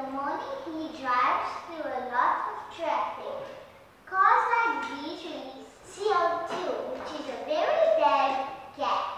the morning he drives through a lot of traffic. Cars like these release CO2, which is a very bad gas.